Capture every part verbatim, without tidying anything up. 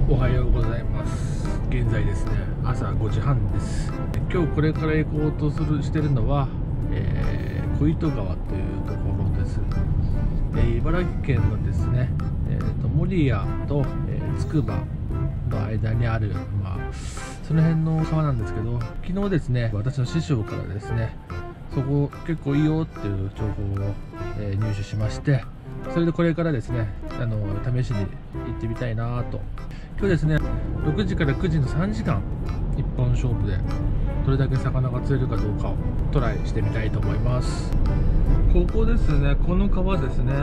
おはようございます。現在ですね、朝ごじはんです。今日これから行こうとするしてるのは、えー、小糸川というところです。えー、茨城県のですね、えー、と守谷と、えー、つくばの間にある、まあ、その辺の川なんですけど、昨日ですね、私の師匠からですね、そこ結構いいよっていう情報を、えー、入手しまして、それでこれからですね、あの試しに行ってみたいなと。今日ですね、ろくじからくじのさんじかん一本勝負でどれだけ魚が釣れるかどうかをトライしてみたいと思います。ここですね、この川ですね。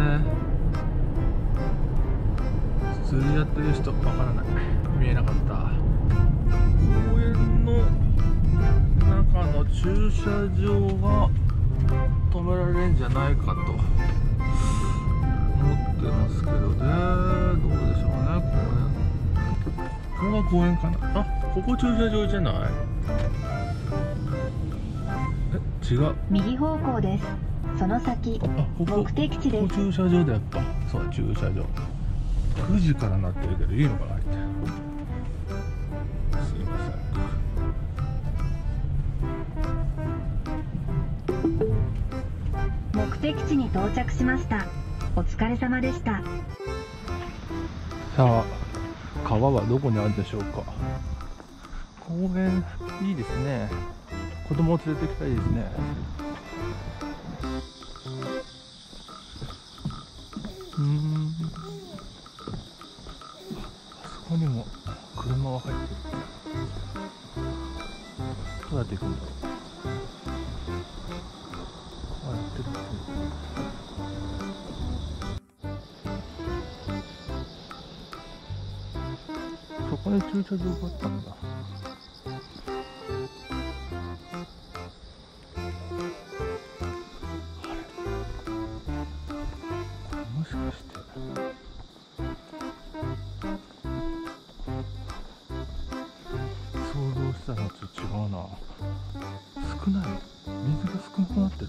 釣りやってる人わからない、見えなかった。公園の中の駐車場が止められるんじゃないかと思ってますけどね。どうでしょうね。公園、ここが公園かな。あ、ここ駐車場じゃない。え、違う。 右方向です。その先、 あ、ここ目的地です。 ここ駐車場でやっぱ、そう、駐車場くじからなってるけどいいのかなって。すいません。 目的地に到着しました。お疲れ様でした。 さあ、川はどこにあるでしょうか。公園いいですね。子供を連れて行きたいですね。うーん、あそこにも車は入ってる。どうやって行くんだろう。あ、やってるやってる。そこに駐車場があったんだ。あれ、これもしかして想像したのと違うな。少ない、水が少なくなってる。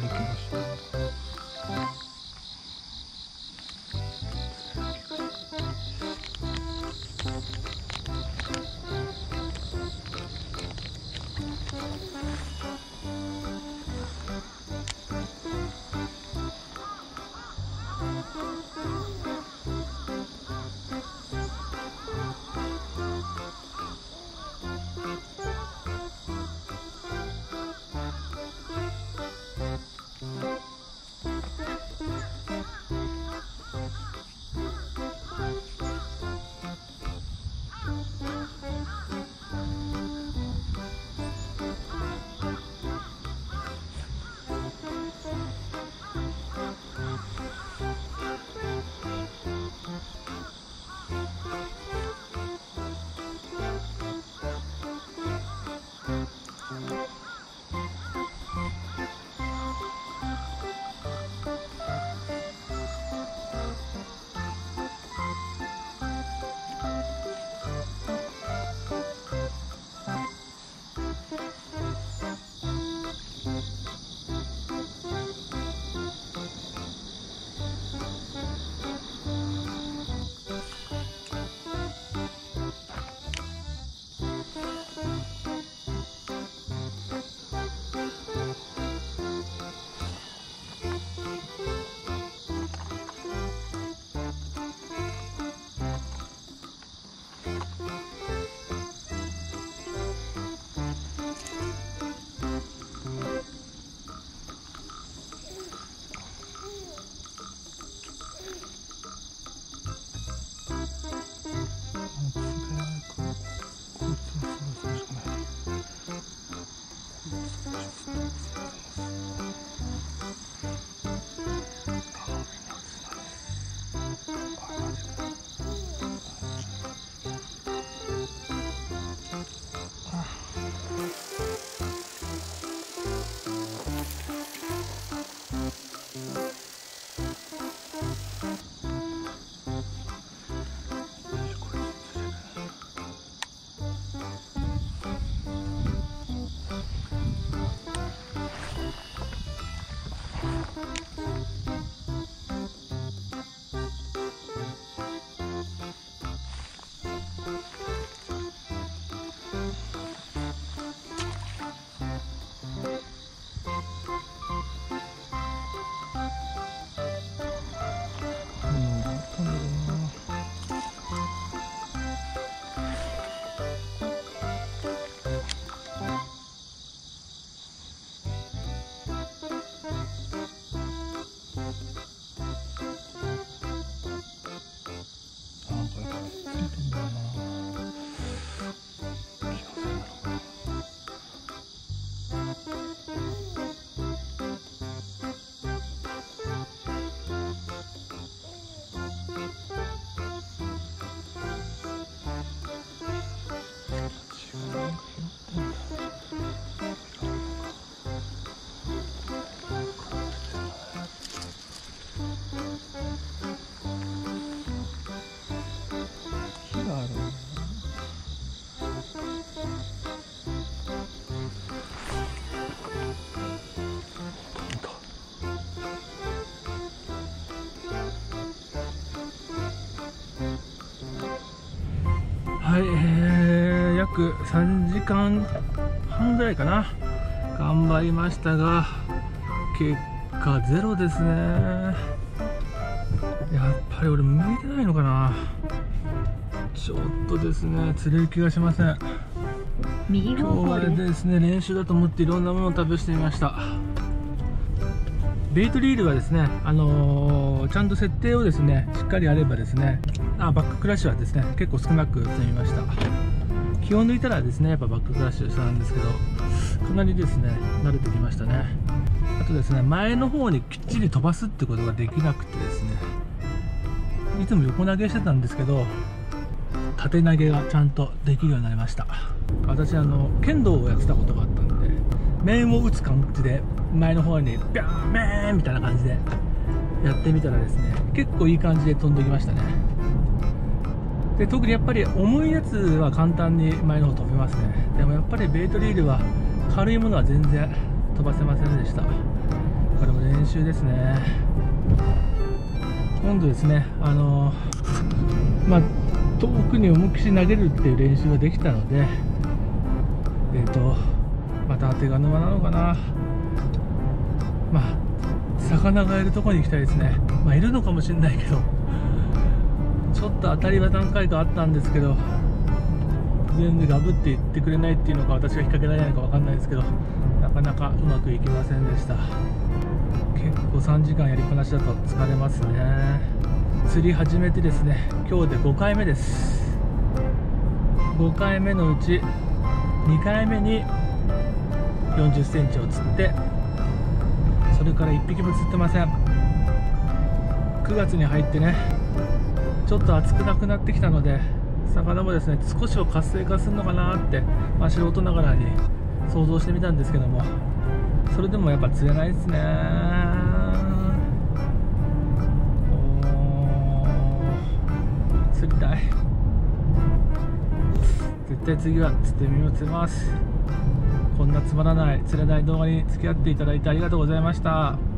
り来ました。はい、えー、約さんじかんはんぐらいかな頑張りましたが結果ゼロですね。やっぱり俺向いてないのかな。ちょっとですね釣れる気がしません。今日はですね練習だと思っていろんなものを試してみました。ベイトリールはですね、あのー、ちゃんと設定をですねしっかりやればですねあバッククラッシュはですね結構少なく積みました。気を抜いたらですねやっぱバッククラッシュしたんですけどかなりですね慣れてきましたね。あとですね前の方にきっちり飛ばすってことができなくてですねいつも横投げしてたんですけど縦投げがちゃんとできるようになりました。私あの剣道をやってたことがあったんで面を打つ感じで前の方にビャーンメーンみたいな感じでやってみたらですね結構いい感じで飛んできましたね。で特にやっぱり重いやつは簡単に前の方飛べますね。でもやっぱりベイトリールは軽いものは全然飛ばせませんでした。 練習ですね。今度ですね、あのまあ遠くに思いっきり投げるっていう練習ができたので、えっとまた当てが沼なのかな、まあ魚がいるところに行きたいですね。まあいるのかもしれないけど、ちょっと当たりは何回かあったんですけど、全然ガブって言ってくれないっていうのか、私が引っ掛けられないのか分かんないですけど、なかなかうまくいきませんでした。結構さんじかんやりっぱなしだと疲れますね。釣り始めてですね、今日でごかいめです。ごかいめのうちにかいめによんじゅっセンチを釣って、それからいっぴきも釣ってません。くがつに入ってね、ちょっと暑くなくなってきたので、魚もですね少しは活性化するのかなって、まあ、素人ながらに想像してみたんですけども、それでもやっぱ釣れないですね。お釣りたい。絶対次は釣ってみよう。釣れます。こんなつまらない釣れない動画に付き合っていただいてありがとうございました。